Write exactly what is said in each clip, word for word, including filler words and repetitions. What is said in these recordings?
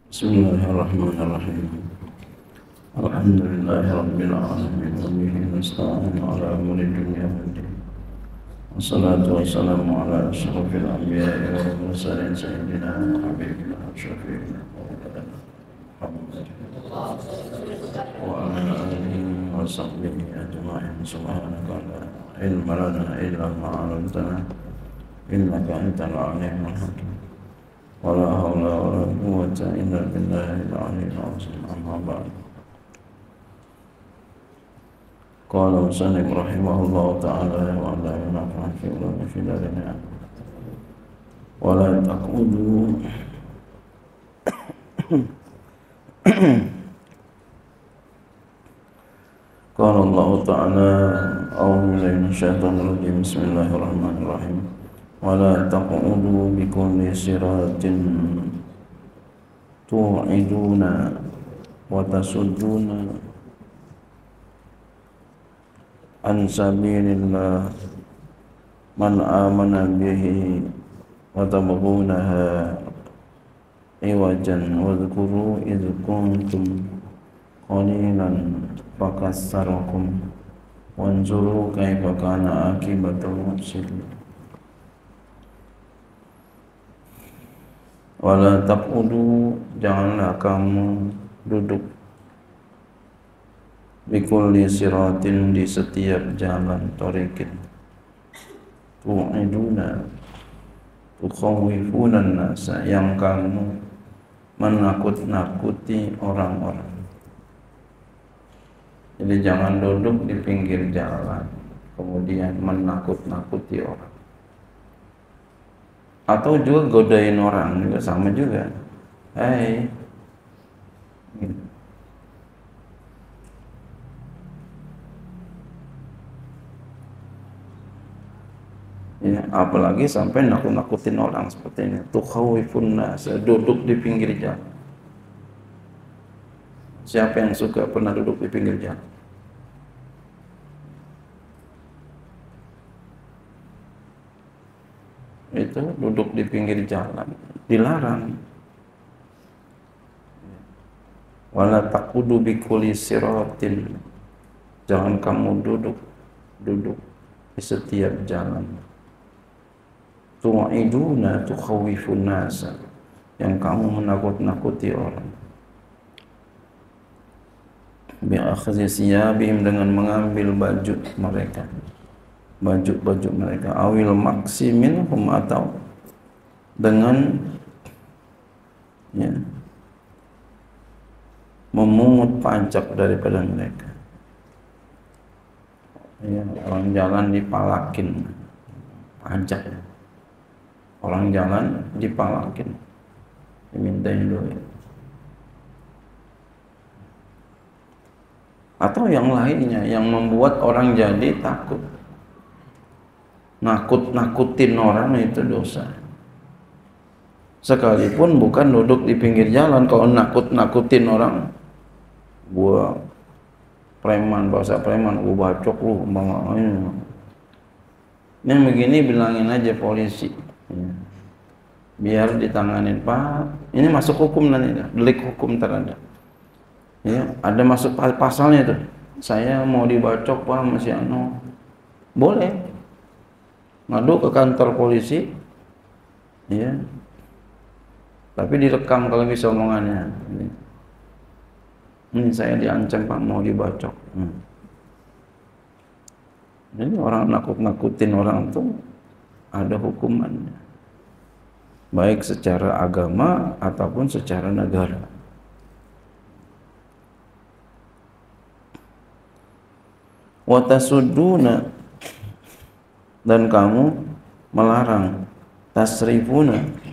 Bismillahirrahmanirrahim. Alhamdulillahirabbil alamin wa bihi nasta'inu ala umuri dunya waddin. Wassalatu wassalamu ala asyrafil anbiya'i wal mursalin sayyidina habibina syafi'ina Muhammad wa ala alihi wa sahbihi ajma'in. Subhanaka la ilma lana illa ma 'allamtana innaka antal alimul hakim. Wala haula wala quwwata illa billahil aliyyil azim. Amma ba'd. Qala musannif rahimahullahu ta'ala wa la yunafa'u fi ulumi fi darina wa la taqudu Qala Allah ta'ala a'udzu billahi minasyaitonir rajim. Bismillahirrahmanirrahim. Wala taqudu bikulli siratin tu'iduna wa tasudduna an sabilillah man amana bihi wa tabghunaha iwajan wadhkuru idh kuntum qalilan fakassarakum wanzuru kaifa kana akibatul mufsidin. Wala taqudu, janganlah kamu duduk bikulli siratin, di setiap jalan, tariqin, tu'iduna tukhawwifunan nasa, yang kamu menakut-nakuti orang-orang. Jadi jangan duduk di pinggir jalan kemudian menakut-nakuti orang, atau juga godain orang, juga sama juga. Hai, ya, apalagi sampai nakut-nakutin orang seperti ini. Tukhawifun nas, duduk di pinggir jalan. Siapa yang suka pernah duduk di pinggir jalan? Itu duduk di pinggir jalan dilarang. Wala taqudu bikulli siratin, jangan kamu duduk duduk di setiap jalan. Tu'iduna tukhawifun nasa, yang kamu menakut-nakuti orang. Bi akhzi siyabihim, dengan mengambil baju mereka, baju-baju mereka. Awil maksi minhum, atau dengan ya, memungut pajak daripada mereka. Ya, orang jalan dipalakin pajak, ya. Orang jalan dipalakin, dimintain duit. Atau yang lainnya yang membuat orang jadi takut. Nakut-nakutin orang itu dosa. Sekalipun bukan duduk di pinggir jalan, kalau nakut-nakutin orang, gua preman, bahasa preman, gua bacok lu, banggain. Yang begini bilangin aja polisi, ya. Biar ditanganin, Pak. Ini masuk hukum nanti, delik hukum terhadap. Ya, ada masuk pasalnya tuh. Saya mau dibacok, Pak, masih anu. Boleh. Ngadu ke kantor polisi, ya, tapi direkam kalau bisa omongannya. Ini saya diancam, Pak, mau dibacok. Hmm. Jadi orang nakut-nakutin orang tuh ada hukumannya, baik secara agama ataupun secara negara. Wa tasudduna, dan kamu melarang. Tasrifuna,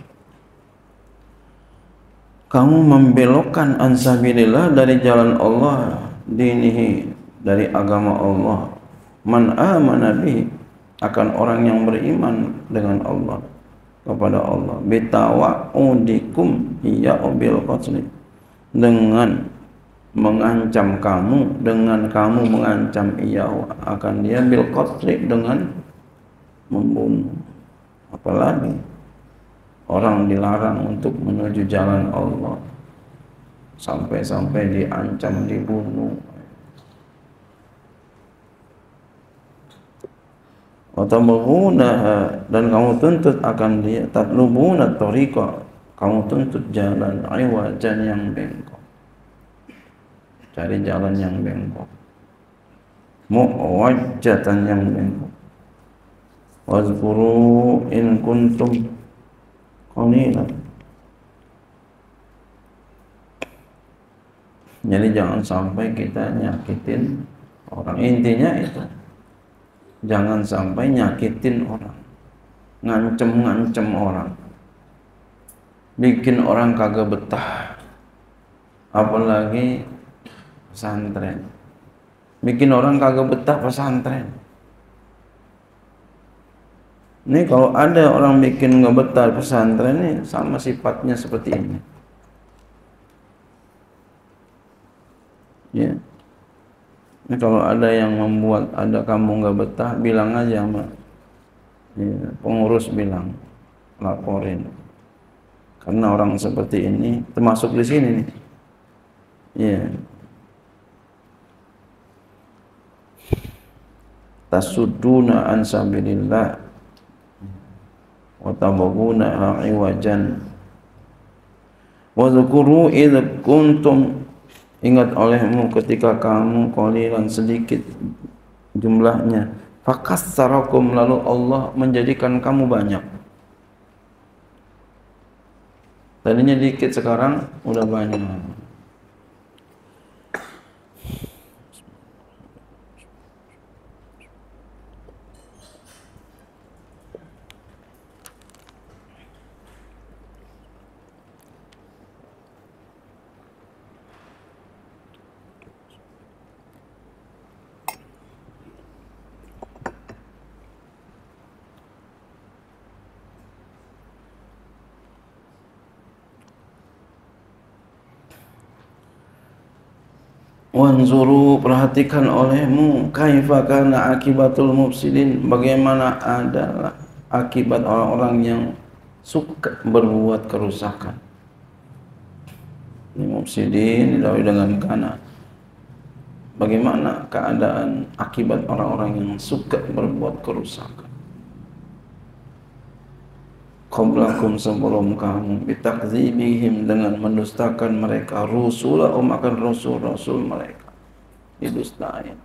kamu membelokkan ansabilillah, dari jalan Allah, dinihi, dari agama Allah. Man amana bihi, akan orang yang beriman dengan Allah, kepada Allah. Bitawa'udikum iya bil qatl, dengan mengancam kamu, dengan kamu mengancam ia akan dia bil qatl, dengan membunuh. Apalagi orang dilarang untuk menuju jalan Allah, sampai-sampai diancam dibunuh. Watabghunaha, dan kamu tuntut akan dia, tatlubuna tariqa, kamu tuntut jalan iwajan yang bengkok, cari jalan yang bengkok, muwajjatan yang bengkok. Wazkuru in kuntum qalilan, jadi jangan sampai kita nyakitin orang, intinya itu. Jangan sampai nyakitin orang, ngancem-ngancem orang, bikin orang kagak betah. Apalagi pesantren, bikin orang kagak betah pesantren. Ini kalau ada orang bikin nggak betah pesantren ini, sama sifatnya seperti ini. Ya. Ini kalau ada yang membuat ada kamu nggak betah, bilang aja sama ya, pengurus, bilang, laporin. Karena orang seperti ini termasuk di sini nih. Ya. Tasudduna an sabilillah wa tabghuna iwajan. Wa dzkuru idh kuntum, ingat olehmu ketika kamu qalilan, sedikit jumlahnya, fakassarakum, lalu Allah menjadikan kamu banyak. Tadinya dikit, sekarang udah banyak. Wanzuru, perhatikan olehmu, kaifa kana akibatul mufsidin, bagaimana adalah akibat orang-orang yang suka berbuat kerusakan. Ini mufsidin didahului dengan kana. Bagaimana keadaan akibat orang-orang yang suka berbuat kerusakan? Qablakum, sebelum kamu, bitakdzibihim, dengan mendustakan mereka, rusulahum, akan rasul-rasul mereka didustain.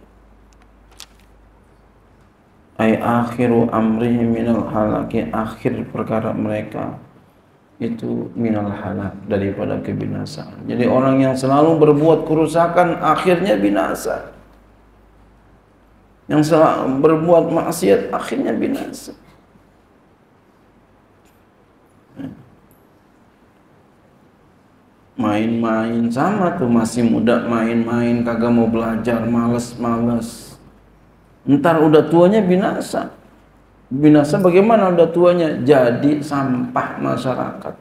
Ay akhiru amrihim minal halaki, akhir perkara mereka itu minal halak, daripada kebinasaan. Jadi orang yang selalu berbuat kerusakan akhirnya binasa. Yang selalu berbuat maksiat akhirnya binasa. Main-main, sama tuh, masih muda main-main, kagak mau belajar, males-males. Ntar udah tuanya binasa. Binasa bagaimana udah tuanya? Jadi sampah masyarakat.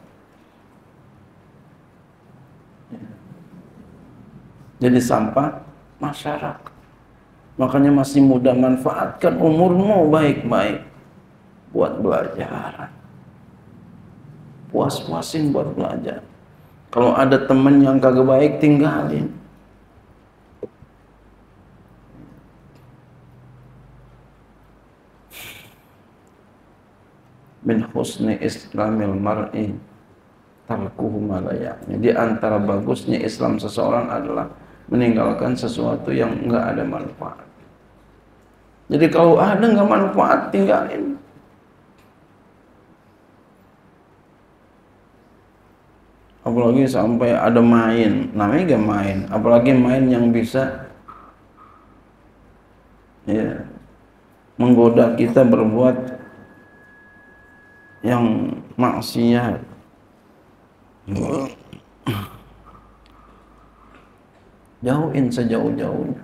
Jadi sampah masyarakat. Makanya masih muda, manfaatkan umurmu baik-baik buat belajar. Puas-puasin buat belajar. Kalau ada temen yang kagak baik, tinggalin. Min husni islamil mar'i tarkuhu ma la ya'ni. Di antara bagusnya Islam seseorang adalah meninggalkan sesuatu yang enggak ada manfaat. Jadi kalau ada enggak manfaat, tinggalin. Apalagi sampai ada main, namanya gak main, apalagi main yang bisa ya, menggoda kita berbuat yang maksiat. Jauhin sejauh-jauhnya.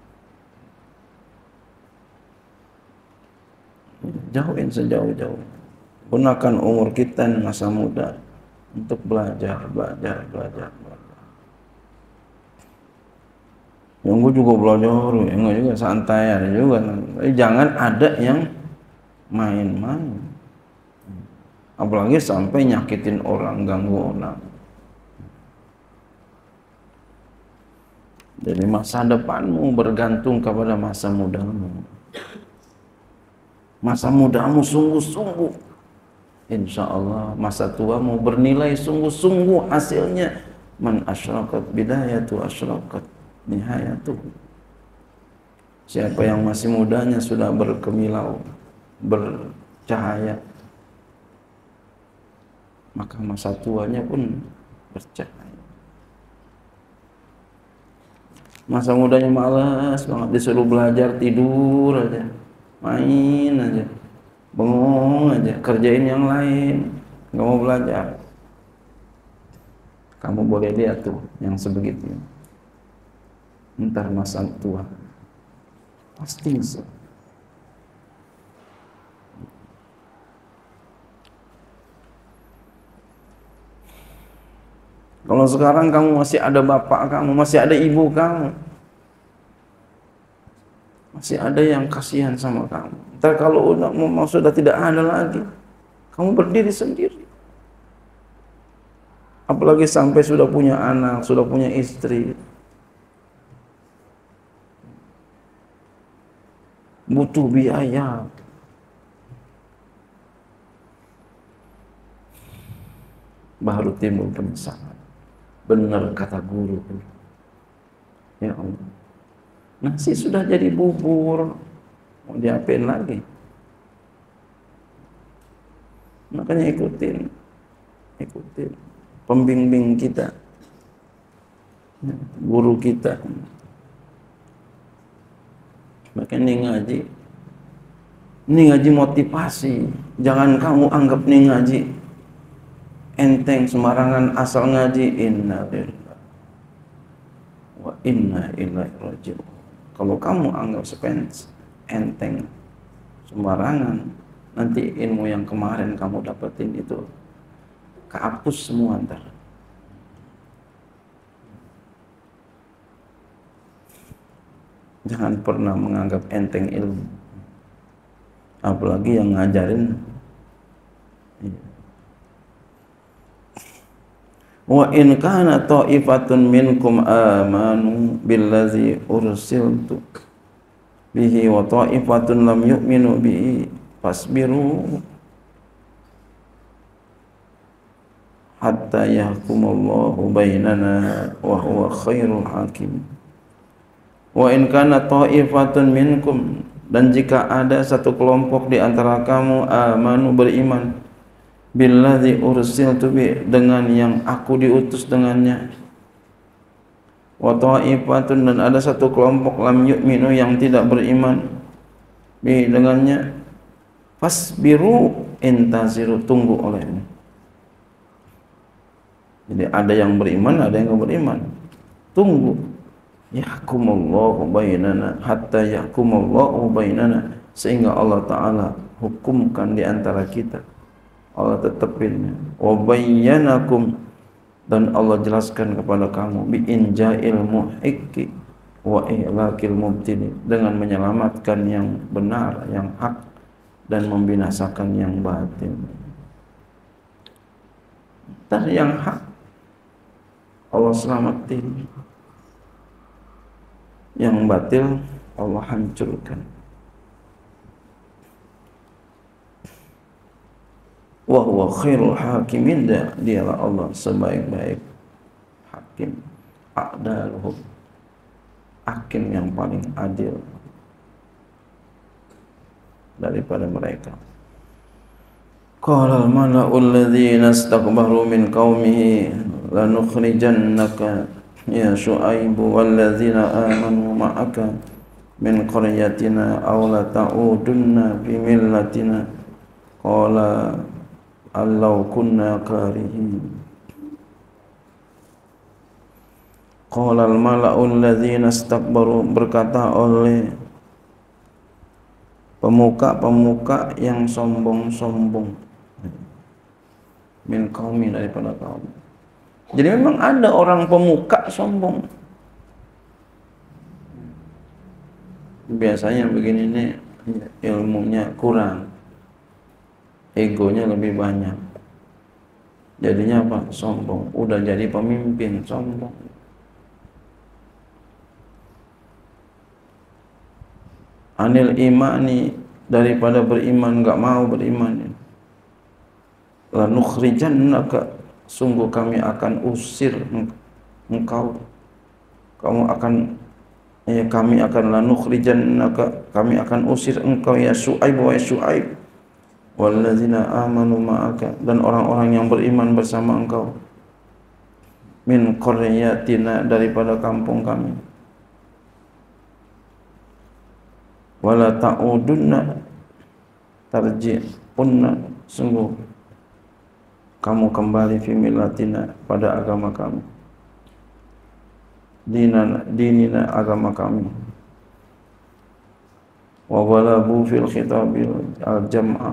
Jauhin sejauh-jauhnya. Gunakan umur kita masa muda untuk belajar, belajar, belajar, belajar. Yang gue juga belajar, enggak juga, santai ada juga. Tapi jangan ada yang main-main. Apalagi sampai nyakitin orang, ganggu orang. Jadi masa depanmu bergantung kepada masa mudamu. Masa mudamu sungguh-sungguh, insya Allah masa tuamu bernilai sungguh-sungguh hasilnya. Man asyraqat bidayatu asyraqat nihayatu. Siapa yang masih mudanya sudah berkemilau, bercahaya, maka masa tuanya pun bercahaya. Masa mudanya malas banget, disuruh belajar tidur aja, main aja, bengong aja, kerjain yang lain, nggak mau belajar. Kamu boleh lihat tuh yang sebegitu. Entar masa tua pasti bisa. Kalau sekarang kamu masih ada bapak kamu, masih ada ibu kamu, masih ada yang kasihan sama kamu. Ntar kalau udah mau sudah tidak ada lagi, kamu berdiri sendiri. Apalagi sampai sudah punya anak, sudah punya istri, butuh biaya. Baru timbul penyesalan. Benar kata guru. Ya Allah, nasi sudah jadi bubur, mau diapain lagi? Makanya ikutin, ikutin pembimbing kita, guru kita. Makanya ini ngaji, ini ngaji motivasi. Jangan kamu anggap ini ngaji enteng sembarangan asal ngaji. Inna lillahi wa inna ilaihi raji'un. Kalau kamu anggap sepens enteng sembarangan, nanti ilmu yang kemarin kamu dapetin itu kehapus semua ntar. Jangan pernah menganggap enteng ilmu, apalagi yang ngajarin. Wa in kana ta'ifatun minkum amanu billazi ursiltu bihi wa ta'ifatun lam yu'minu bihi fasbiru hatta yahkumallahu bainana wa huwa khairul hakim. Wa in kana ta'ifatun minkum, dan jika ada satu kelompok di antara kamu amanu beriman billadzi ursiltu bi, dengan yang aku diutus dengannya, wa ta'ifatun, dan ada satu kelompok lam yu'minu, yang tidak beriman bi dengannya, fasbiru intaziru, tunggu olehnya. Jadi ada yang beriman, ada yang enggak beriman, tunggu. Yahkumullahu bainana hatta yahkumullahu bainana, sehingga Allah Ta'ala hukumkan di antara kita. Allah tetapin. Wa bayyanakum, dan Allah jelaskan kepada kamu, bi inja'il muhiqqi wa ihlakil mubtili, dengan menyelamatkan yang benar, yang hak, dan membinasakan yang batil. Dan yang hak Allah selamatin, yang batil Allah hancurkan. Wa huwa khairul hakimin, dialah Allah sebaik-baik hakim. A'daluhum, hakim yang paling adil daripada mereka. Qala al-mala'u alladhina istakbaru min qaumihi lanukhrijannaka ya Syu'aibu walladzina amanu ma'aka min qaryatina aw la ta'udunna fi millatina. Qala allau kunna karihin. Qala al-mala'u alladzina istakbaru, berkata oleh pemuka-pemuka yang sombong-sombong, min qaumi, daripada kaum. Jadi memang ada orang pemuka sombong. Biasanya begini nih, ilmunya kurang, egonya lebih banyak. Jadinya apa? Sombong. Udah jadi pemimpin, sombong. anil imani, daripada beriman, enggak mau beriman. La nukhrijannaka, sungguh kami akan usir engkau, kamu akan ya kami akan la nukhrijannaka, kami akan usir engkau ya Syuaib wa Syuaib, walladzina amanu ma'aka, dan orang-orang yang beriman bersama engkau, min qaryatina, daripada kampung kami. Wala ta'udunna tarji'unna, sungguh kamu kembali fi millatina, pada agama kami, dinana dinina, agama kami. Wa ghalabu fil khitabil al-jam'a,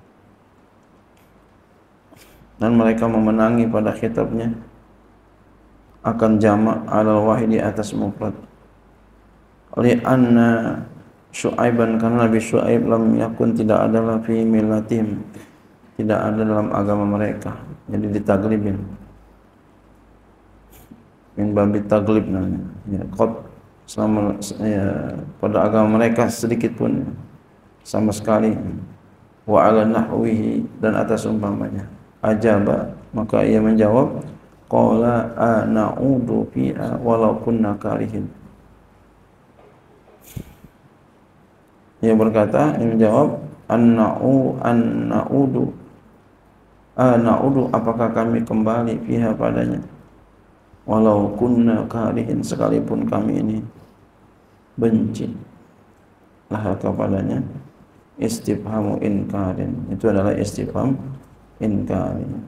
dan mereka memenangi pada khitabnya akan jamak alal wahidi, atas mufrad. Li anna Syuaiban, karena Nabi Syuaib lam yakun, tidak adalah fi millatihim, tidak ada dalam agama mereka. Jadi ditaglibin, min babi taglib namanya. Ya, qad, selama ya, pada agama mereka sedikit pun, sama sekali. Wa ala nahwihi, dan atas umpamanya. Ajaba, maka ia menjawab, qala ana'udu fiha walau kunna karihin. Ia berkata, ia menjawab, anna'u anna'udu ana'udu, apakah kami kembali fiha padanya, walau kunna karihin, sekalipun kami ini benci lah kepadanya. Istifhamu inkarin, itu adalah istifham inkarin.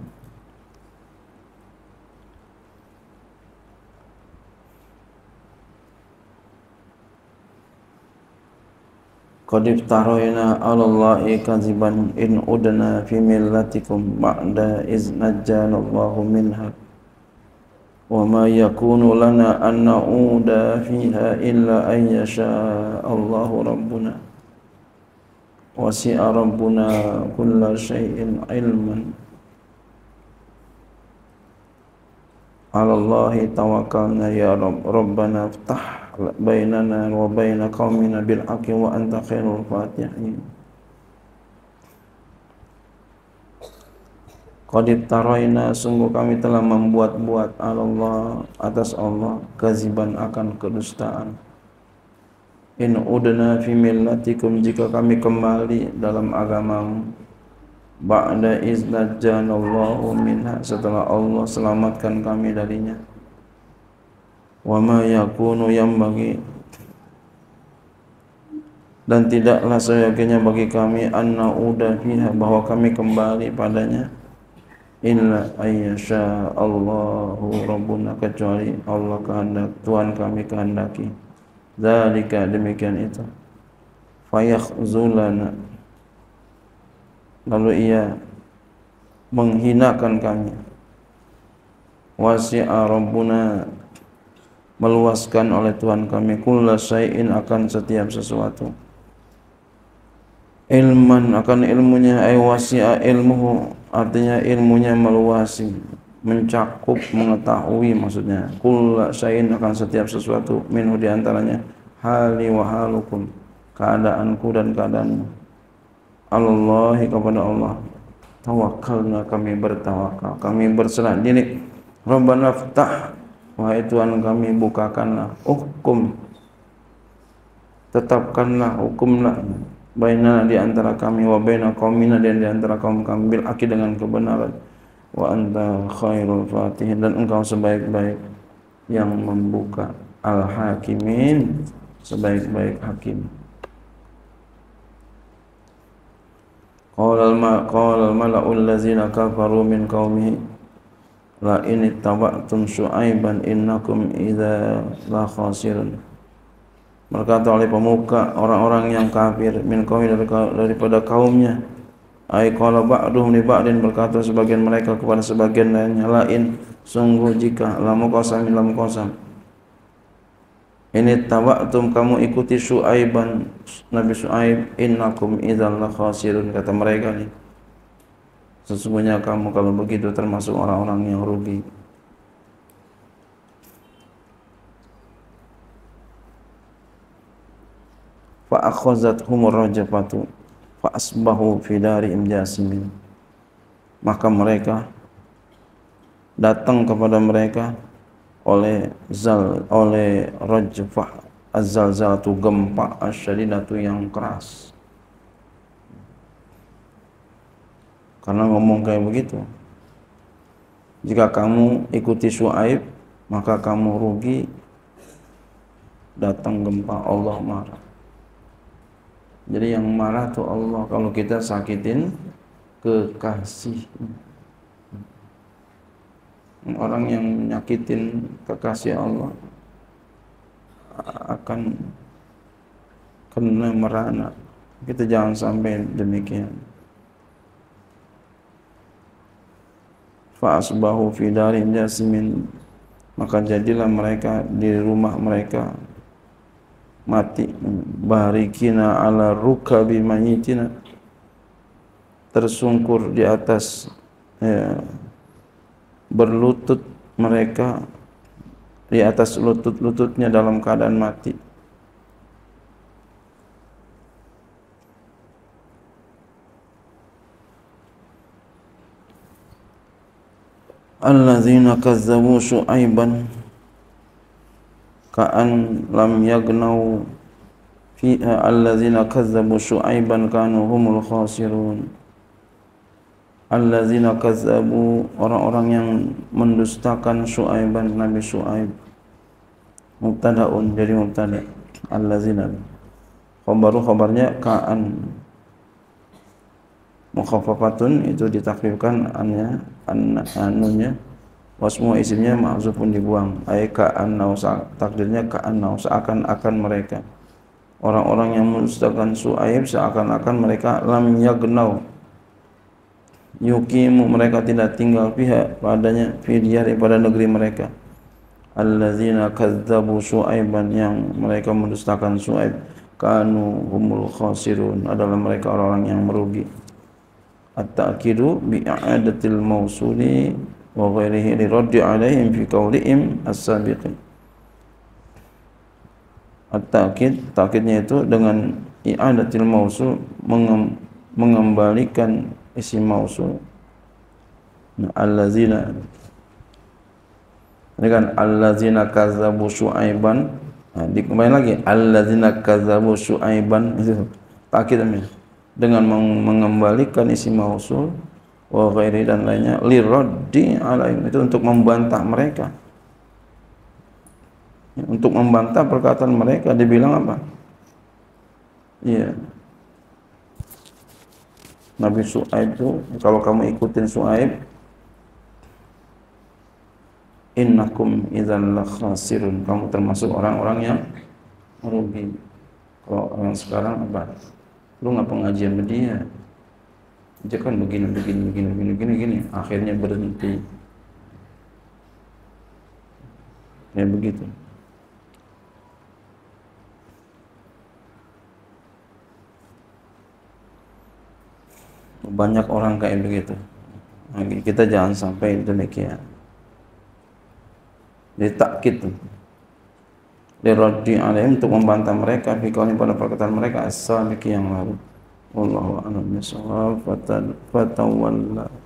Qad iftarayna 'ala Allahi kadziban in udna fi millatikum ba'da iz najjana Allahu minha wa ma yakunu lana an na'uda fiha illa an yasha Allahu rabbuna wasi'a rabbuna kulla syai'in ilman 'ala Allahi tawakkalna ya Rabb, rabbana iftah bainana wa baina qaumina bil haqqi wa anta khairul fatihin. Qad iftaraina, sungguh kami telah membuat-buat Allah, atas Allah, kaziban, akan kedustaan. In udna fi millatikum, jika kami kembali dalam agamamu, ba'da iz najjanallahu minha, setelah Allah selamatkan kami darinya. Wa ma yakunu, yang bagi, dan tidaklah seyogyanya bagi kami, anna uda fiha, bahwa kami kembali padanya, illa ayyasha Allahu rabbuna, kecuali Allah kehendak, Tuhan kami kehendaki. Dzalika, demikian itu. Fayakhzulana, lalu ia menghinakan kami. Wasi'a rabbuna, meluaskan oleh Tuhan kami, kulla syai'in, akan setiap sesuatu. Ilman, akan ilmunya, ay wasi'a ilmuhu, artinya ilmunya meluasi, mencakup, mengetahui maksudnya. Kulla syai'in, akan setiap sesuatu, minhu, diantaranya hali wa halukum, keadaanku dan keadaanmu. Allahi, kepada Allah tawakkalna, kami bertawakal, kami berserah diri. Rabbana ftah, wahai Tuhan kami, bukakanlah, hukum, tetapkanlah, hukumlah, bainana, di antara kami, wa baina qaumina, dan di antara kaum kami, bil haqqi, dengan kebenaran. Wa anta khairul fatihin, dan engkau sebaik-baik yang membuka, al hakimin, sebaik-baik hakim. Qala al mala'ul ladzina kafaru min qaumihi la in ittaba'tum Syuaiban innakum idza la khasirun. Berkata oleh pemuka orang-orang yang kafir, min qaumi, daripada kaumnya. Ai qala ba'duhum li ba'din, berkata sebagian mereka kepada sebagian lainnya, la in, sungguh jika, lamu qasam, lamu qasam, ini taba'tum, kamu ikuti Syuaiban, Nabi Syuaib, innakum idza la khasirun, kata mereka nih, sesungguhnya kamu kalau begitu termasuk orang-orang yang rugi. fa akhazathumur rajfatu fa asbahu fi darihim jasimin. Maka mereka datang kepada mereka oleh zal oleh rajfah, az-zalzalatu gempa, asyadidatu yang keras. Karena ngomong kayak begitu, jika kamu ikuti Syuaib maka kamu rugi, datang gempa, Allah marah. Jadi yang marah tuh Allah kalau kita sakitin kekasih. Orang yang nyakitin kekasih Allah akan kena merana. Kita jangan sampai demikian. Fa asbahu fi darihim jasimin, maka jadilah mereka di rumah mereka mati, barikina ala rukabi mayitina, tersungkur di atas ya, berlutut mereka di atas lutut-lututnya dalam keadaan mati. Alladzina kazzabu Syuaiban ka'an lam yagnau fiha, alladzina kazzabu Syuaiban kanu humul khasirun. Alladzina kazzabu, orang-orang yang mendustakan Syuaiban, Nabi Syuaib. Mubtadaun, jadi mubtada. Alladzina, khabaru khabarnya ka'an, mukhaffafatun, itu ditakrifkan annya, an anunya, wasmu isimnya mahzufun dibuang. Ay ka'annau, takdirnya ka'annau, seakan-akan mereka. Orang-orang yang mendustakan Syuaib seakan-akan mereka lam yagnau, yukimu, mereka tidak tinggal pihak padanya, fi diyari, pada negeri mereka. Alladzina kazzabu Syuaiban, yang mereka mendustakan Syuaib, kanu humul khasirun, adalah mereka orang-orang yang merugi. At-ta'kidu bi'a'adatil mausuli wa ghairihi liraddi alaihim fi qawlihim as-sabiqin. At-ta'kid, ta'kidnya itu dengan i'adatil mausul, mengem, mengembalikan isim mausul. Nah, allazina, ini kan allazina kazzabu Syuaiban. Nah, dikembali lagi allazina kazzabu Syuaiban, itu ta'kidnya dengan mengembalikan isim mausul wa ghairi, dan lainnya, liraddi alaihim, itu untuk membantah mereka, untuk membantah perkataan mereka. Dibilang apa? Iya, Nabi Syuaib itu, kalau kamu ikutin Syuaib, innakum idzan la khasirun, kamu termasuk orang-orang yang merugi. Kalau orang sekarang apa? Lu nggak pengajian sama dia, dia kan begini begini begini begini begini gini, akhirnya berhenti. Ya begitu. Banyak orang kayak begitu. Nah, kita jangan sampai demikian. Jadi takkid tuh, liraddi alaihim, untuk membantah mereka, fi qaulihim, pada perkataan mereka as-sabiqi yang lalu. Wallahu a'lam bishawab. Fatawalla.